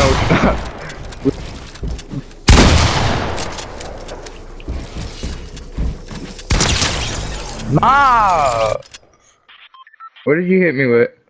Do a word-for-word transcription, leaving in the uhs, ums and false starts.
No, it's not. Nah! What did you hit me with?